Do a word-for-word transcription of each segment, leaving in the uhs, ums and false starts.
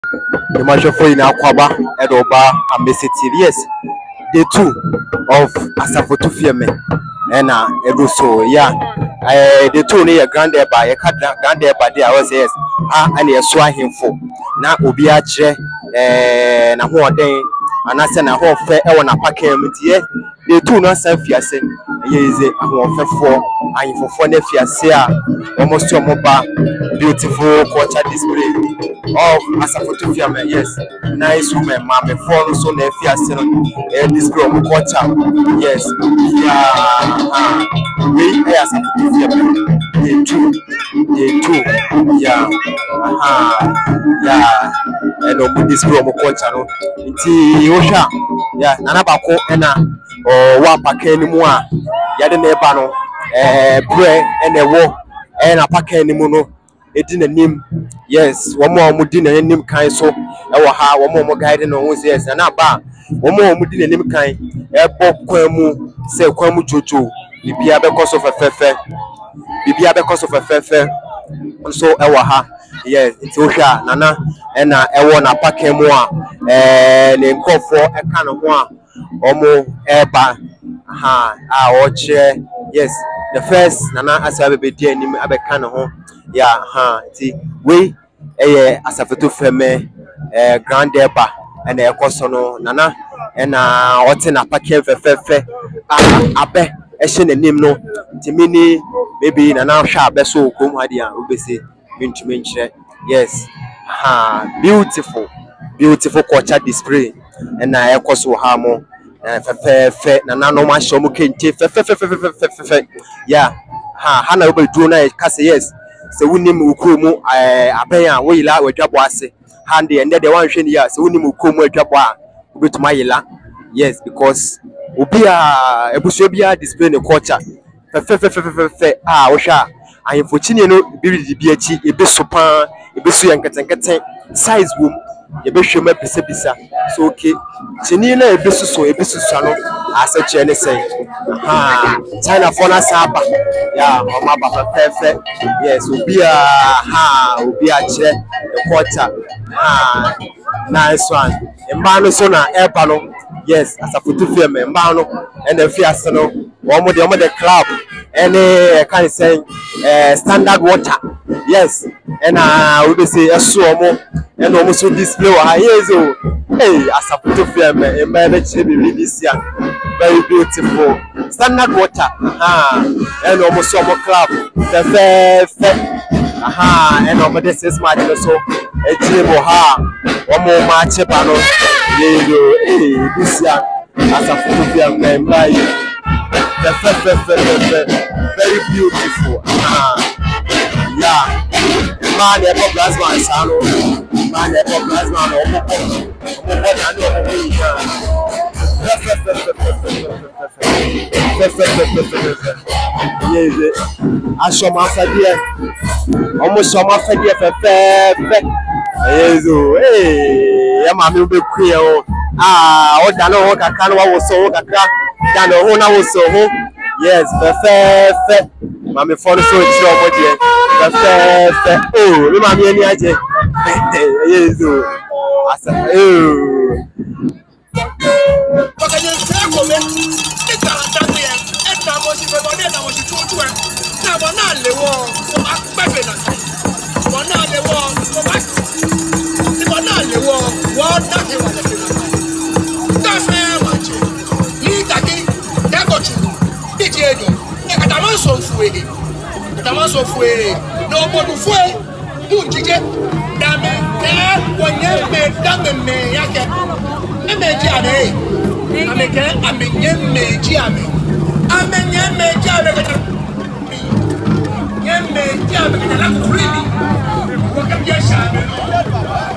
The marshal for in Aquaba, Edoba, and Messity, yes, the two of Asafotu Fiame, and uh, Edoso, yeah, uh, the two near Grand by a cat Grand by the hours, yes, ah, and a swine for now, Ubiache, and a whole day, and I send a whole fair on a packet, yes, the two not self fiasse, yes, a whole fair for, and for four fiasse, almost your mobile, beautiful culture display. Of Asafotu Fiame, yes, nice woman, mammy, phone so ne fiasse, and this girl culture, yes, yeah, we Asafotu Fiame, they two, they two, yeah, aha, yeah, and on this girl culture, no, it's Yosha, yeah, Nanabako, and or one packet anymore, Yadin Ebano, eh, bread and a walk, and a packet anymore. Edin anim, yes, one more mudin and nim kind so our ha one more guiding on who's yes, and about one more mudin and nim kind, a pop quemu, say quemu jojo, Bibia because of a fefe, Bibia because of a fefe, so our ha, yes, it's Osha, Nana, and I want a packet more, and in call for a kind of one, or more airba, ha, our chair, yes, the first Nana as I will be dear, I be kind of home. Yeah, ha, see, we a Asafotu Fiame, a grand eba, and a cosono, Nana, and uh, what's in a packet for fefe, a be, a shin and nimno, Timini, maybe Nana sharp, so come, Hadia, Ubisi, Minch Minch, yes, ha, beautiful, beautiful culture display, and I coso hamo, and fefe, Nana no man show muke, fefe, yeah, ha, Hannah will do night, Cassie, yes. So we need to come. I pay a way la we job was handy and then the one shiny year. So we need to come with job with my la. Yes, because we be a busubia display the culture. Ah, Osha. I am fortunate no be the B H a bit super, a bit so young size room. A bit show me pisa. So okay. Chinina a bit so a bit so as a Chinese say. Ah, China for us, yeah, my papa perfect. Yes, will be a ha, will be a chair, the quarter. Ah, nice one. A man so na air panel. Yes, as a Asafotu Fiame, Mano, and the Fiasano, one with the other club, and I can say standard water. Yes, and I would say a sumo, and almost display. Yes, hey, Asafotu Fiame, a marriage this year. Very beautiful. Standard water, aha, and almost summer club, the fair, fair, aha, and over this is my so a table, ha, one more match, panel, yeah, this year, as a photographer, man, by the fair, fair, fair, very beautiful, aha, yeah, man, ever plasma, salo, man, ever plasma, I saw my idea. Almost saw my idea for fair. Hey, I'm a little queer. Ah, what I know what I can was so that than the owner was so home. Yes, the fair. Mammy for the so it's your body. The fair. Oh, remember any idea? Yes, I said, oh. But I didn't say, "Come in." It's not that way. It's not what you were doing. What you told you. Now we're not the war. So I'm begging us. We're not the war. So what? We're not the war. What? That's what I'm saying. That's very much. You take it. They got you. Did you do? They got a man so free. The man so free. No more to free. Do you get? Damn it. When you make damn me, I get. I'm a Jamie. I'm a Jamie. I'm a Jamie. I'm a Jamie. I'm a Jamie. I'm really. What can you say?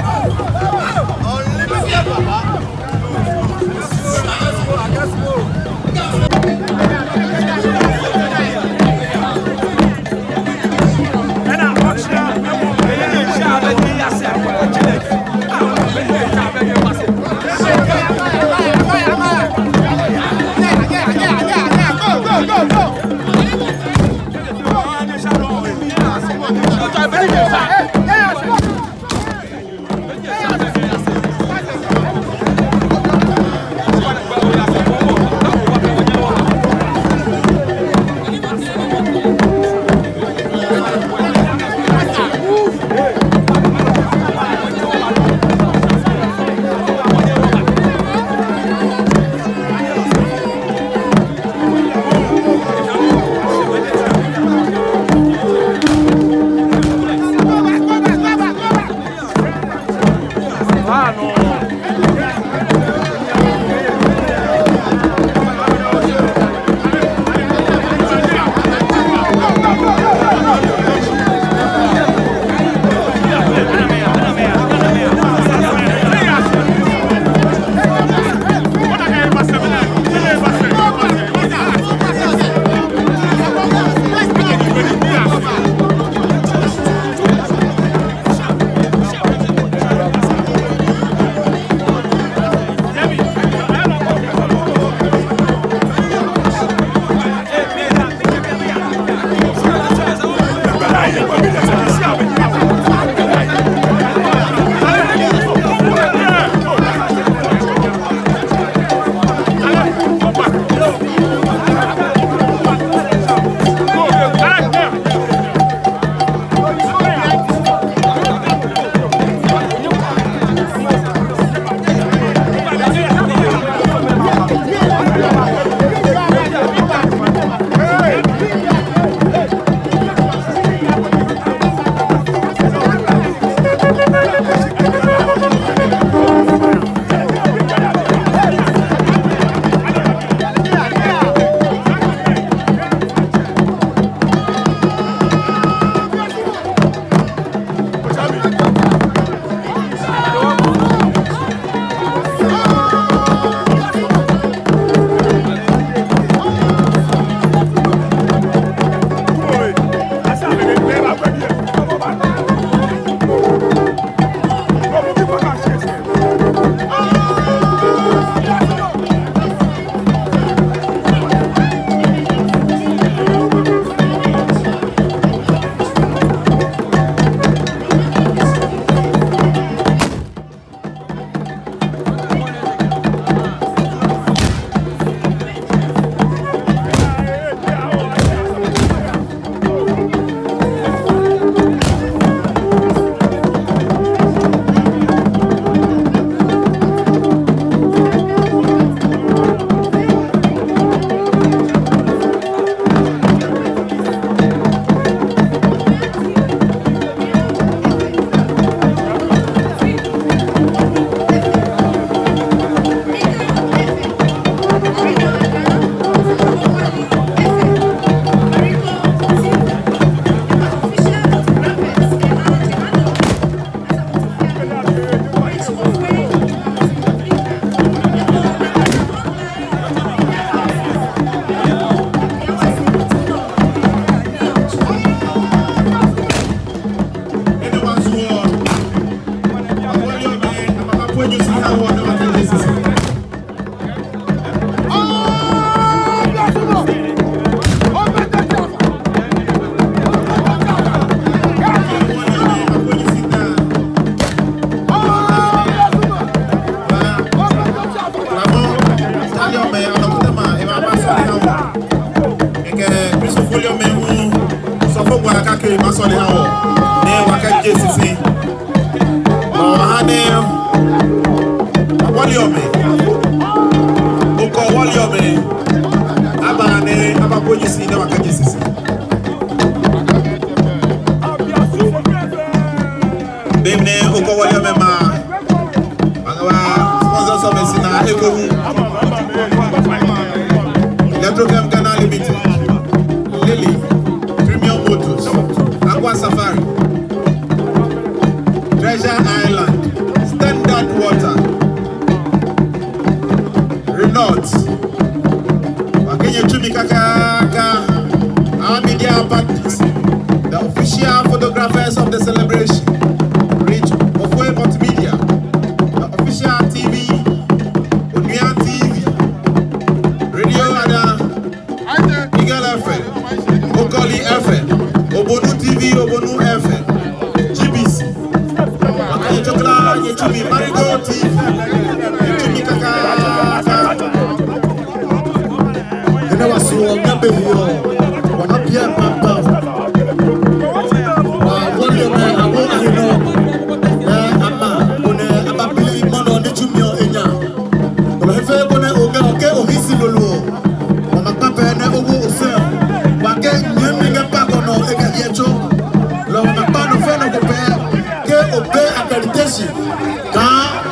Quand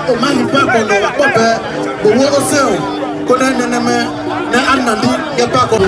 o ma hi pa ko no wa ko be o wo o se o ko na ne me na anali ye pa ko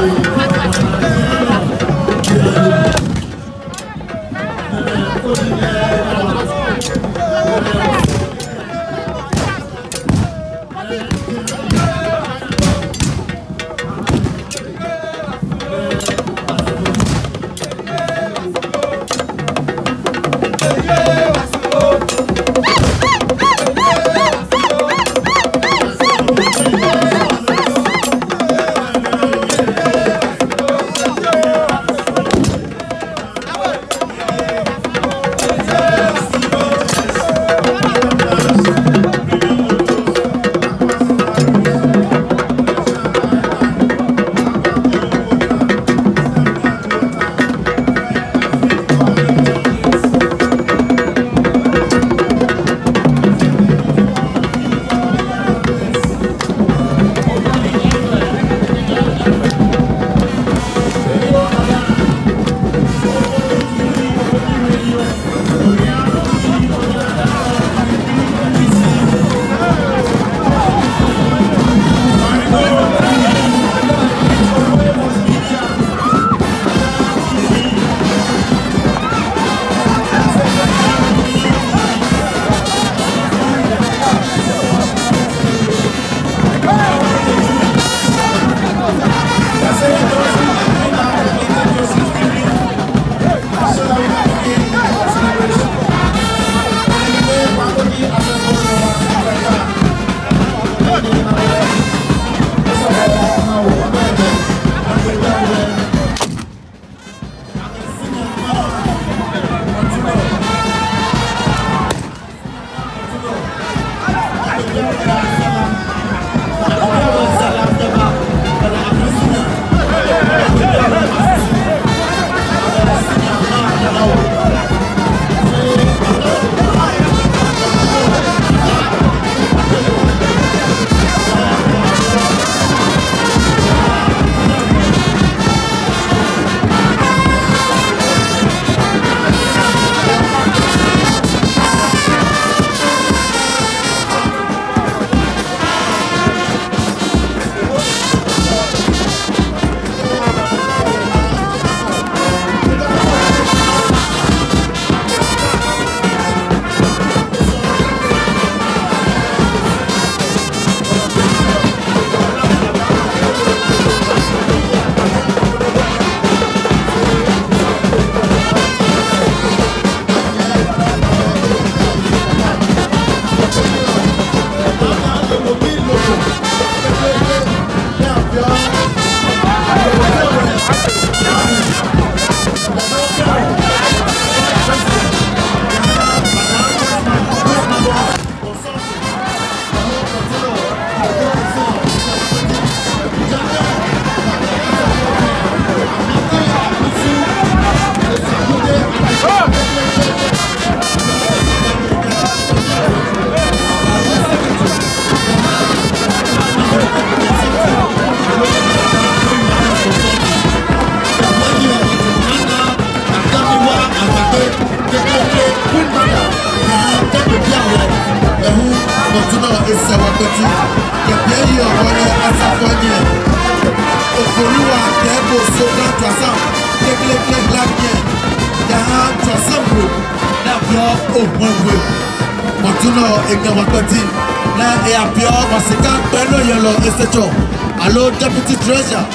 Hello, Deputy Treasurer.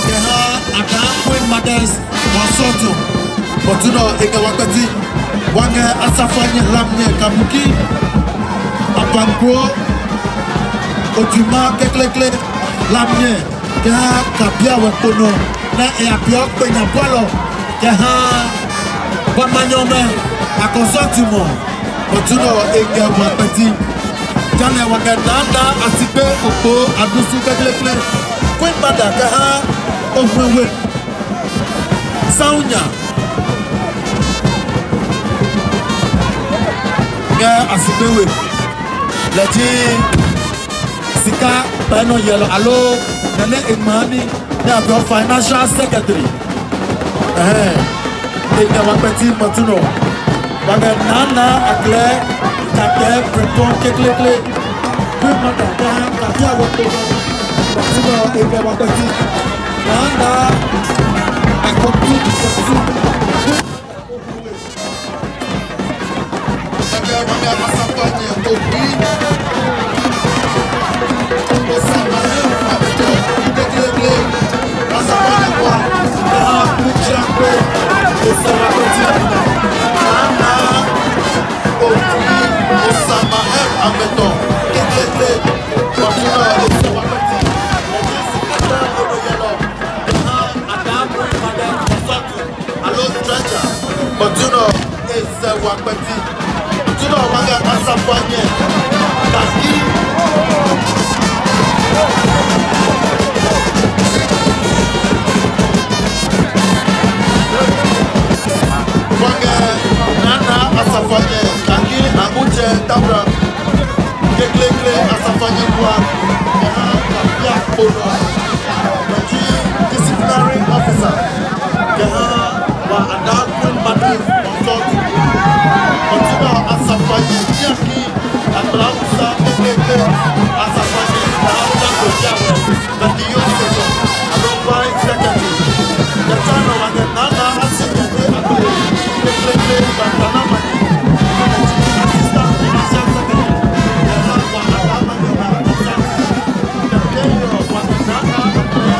Adam Queen Mothers Wasoto. Botuno Egawakati. Wanga Asafanya Lamne Kabuki. Apangro. Otuma Keklekle Lamne. Keha Kapia Wakono. Na Eapio Penya Polo. Keha Bamanyome. Akosotimo. Botuno Egawakati. Jane Wagadanda Asipe Opo Adusu Keklekle. Queen Mother Keha Omwewe Saunya Ga Asipewe Leji Sika Peno Yellow Allo Nene Imani Nabio Financial Secretary Eh Ega Wapeti Motuno Bagai Nana Agle Kakek Breton Keklekle Bima Kakek Kakek Waktu Maksudnya Ebe Waktu Nana Akotu Waktu Kakek Bagai Masapanya Kopi Osamahe Waktu Keklekle Masapanya Kwa Kaha Kuchakwe Osamahe Nana Kofi Osamahe Ameto Keklekle Wakuna Osamahe Ojisikata Odo Yelo Kaha Adamu Madam Osatu Alo Stranger Otuno Eze Wakweti Otuno Waga Asapanye Kaki Waga Nana Asafanye Kaki Amuche Tabra Keklekle Asafanye Kwa Kaha Kapia Kono Waji Disciplinary Officer Kaha Wa Adakun Madu Consult Otuno Asafanye Yaki Abrausa Keklekle Asafanye Kaha Kojawe Katiyo Sejo Arobai Secretary Yatano Waga Nana Asafanye Akule Keklekle Bantana Mani Assistant Financial Secretary Kaha Wa Adamani Wa Consult Kakeyo Waga Nana Akule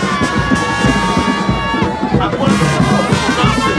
Akwani Akwani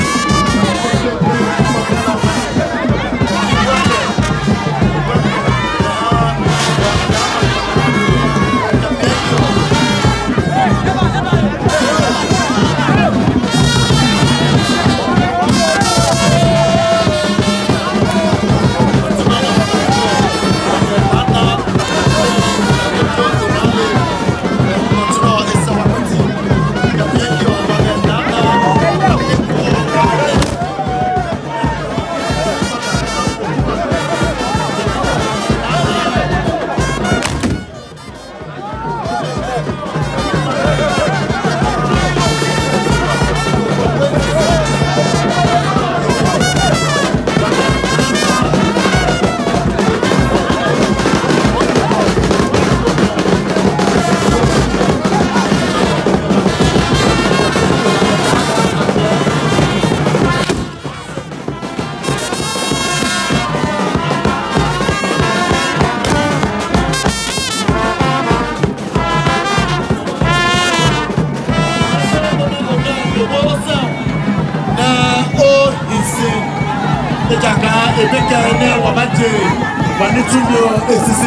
Ebeka ene wabaje wanitunyo esisi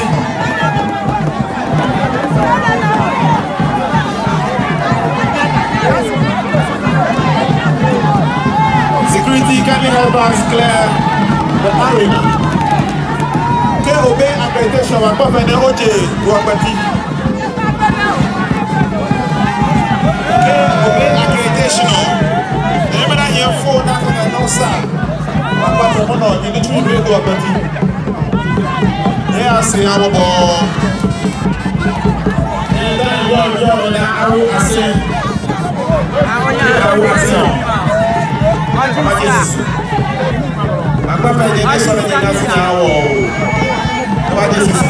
Security camera bars clear the arena. K O B accreditation wa kwa fene oje wakwati. K O B accreditation remember that here for that on no side. Apa mono ni ni tu be do apati e ase awobo e da yo yo na awu ase awu awu ase apa pa je ni so ni na funa awo apa je sisi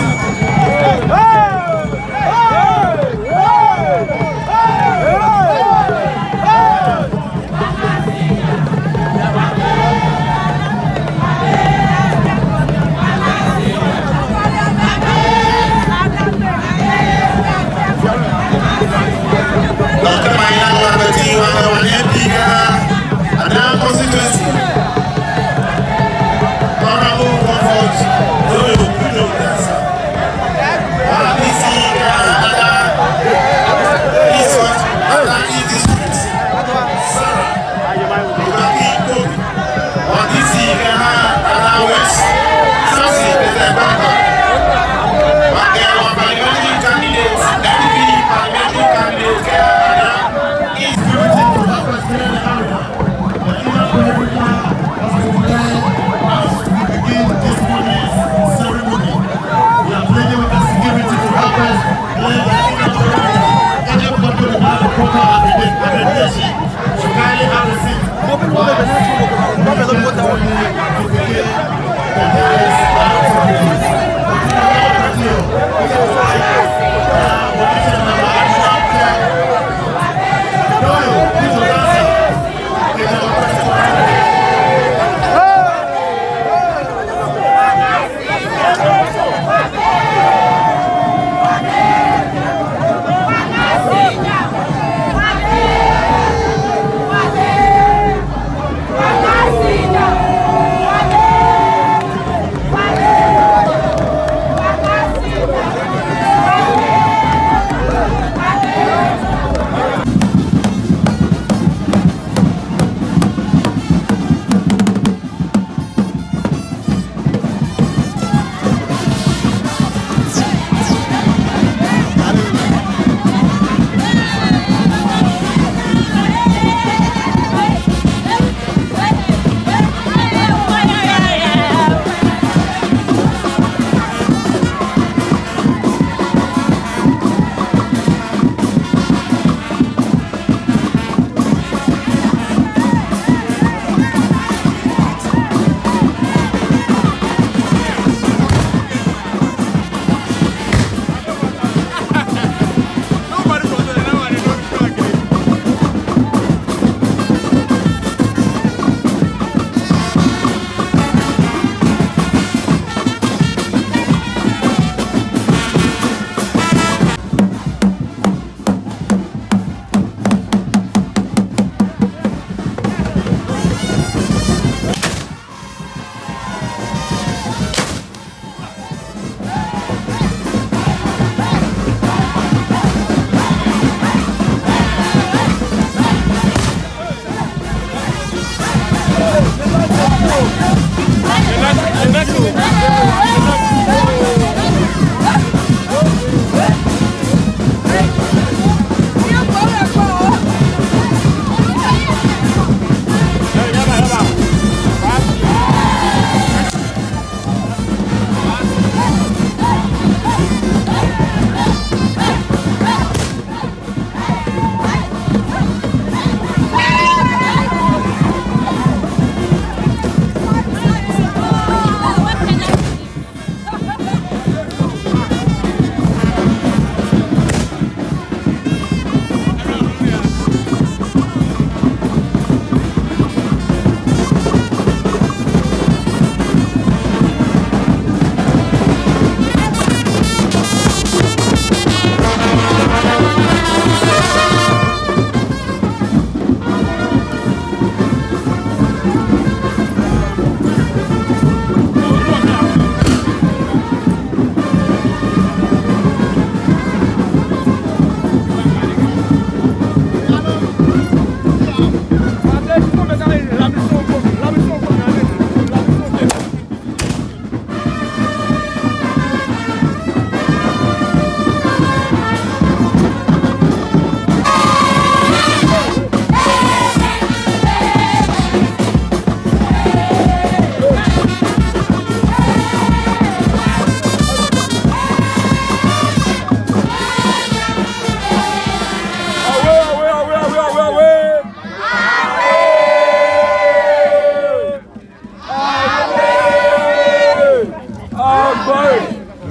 constituency. Honorable Robert Doyle Kudo Dasa.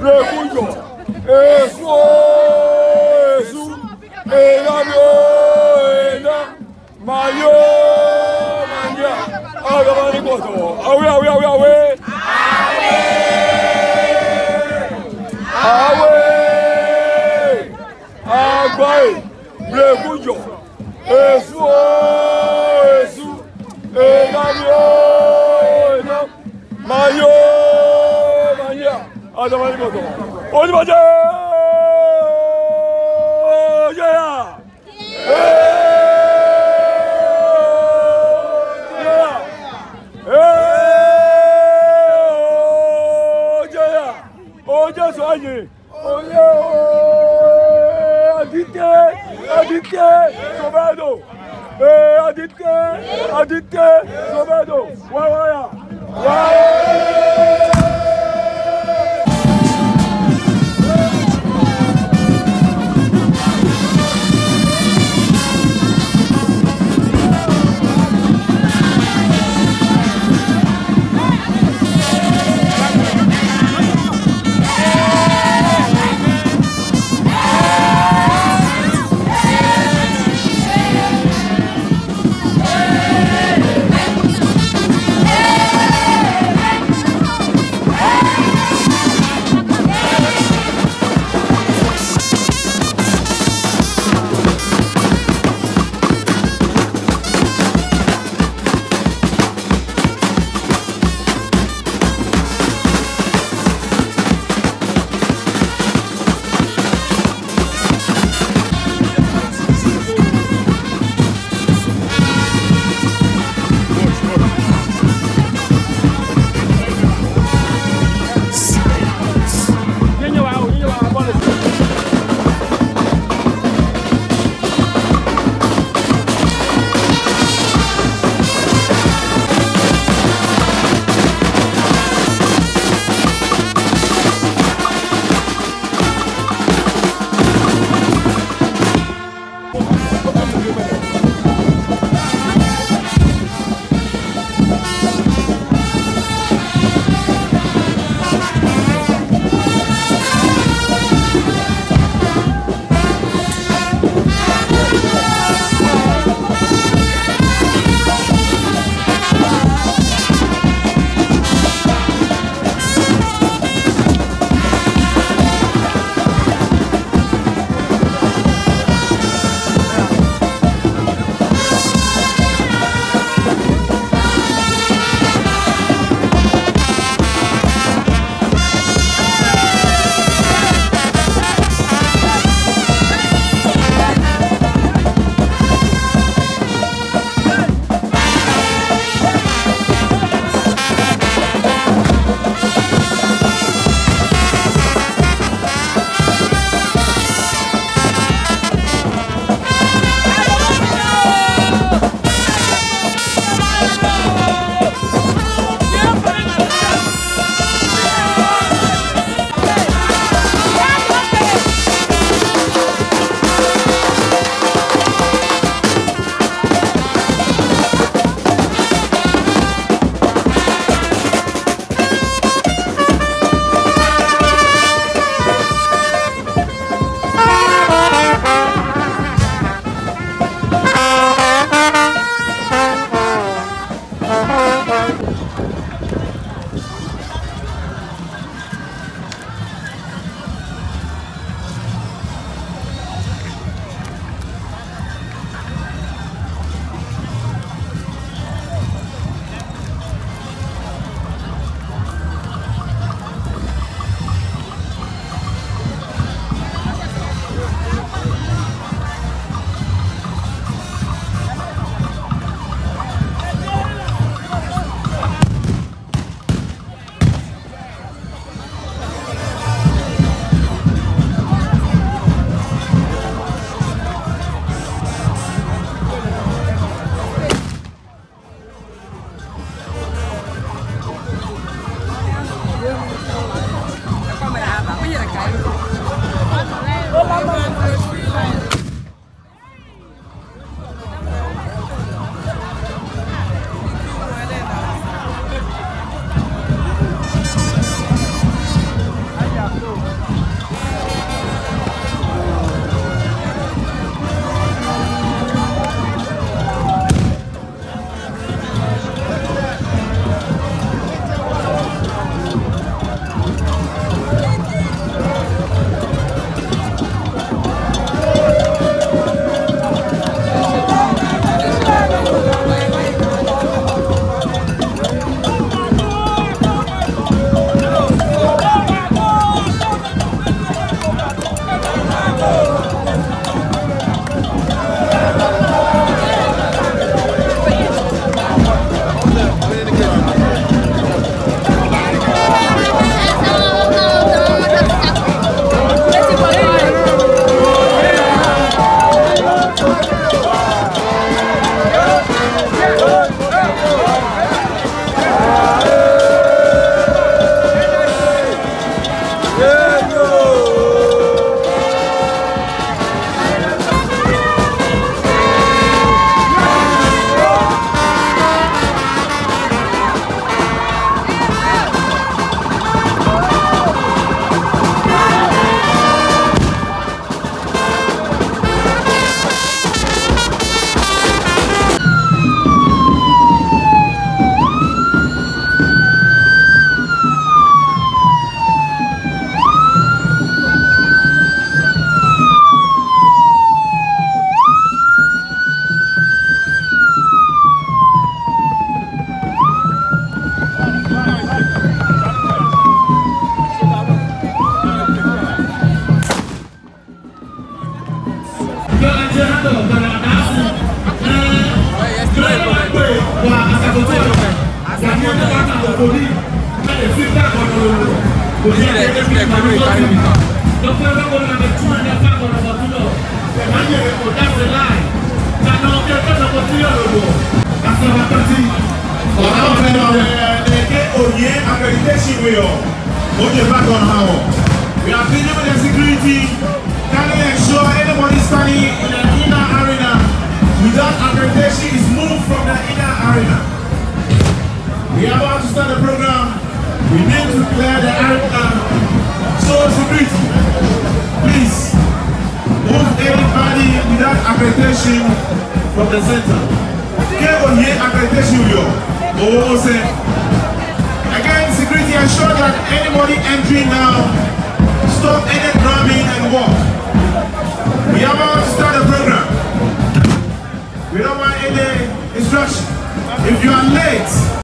Brekunjo, Esu, Esu, Enamio, Ena, Mayo, Mania, Agamani Koto, Awe, Awe, Awe, Awe, Awe, Agbaye, Brekunjo, Esu, Esu, Enamio, Ena, Mayo, Mania, Agamani Koto, Onibaje, yeah. Aditya Sobado, Aditya, Aditya Sobado, Wawaya, Wawaya. We are dealing with the security. Can we ensure anybody standing in the inner arena without accreditation is moved from the inner arena? We are about to start the program. We need to clear the arena. So security, please move anybody without accreditation from the center. Get on here accreditation with you. Again, security ensure that anybody entering now stop any drumming and walk. We are about to start the program. We don't want any instruction. If you are late,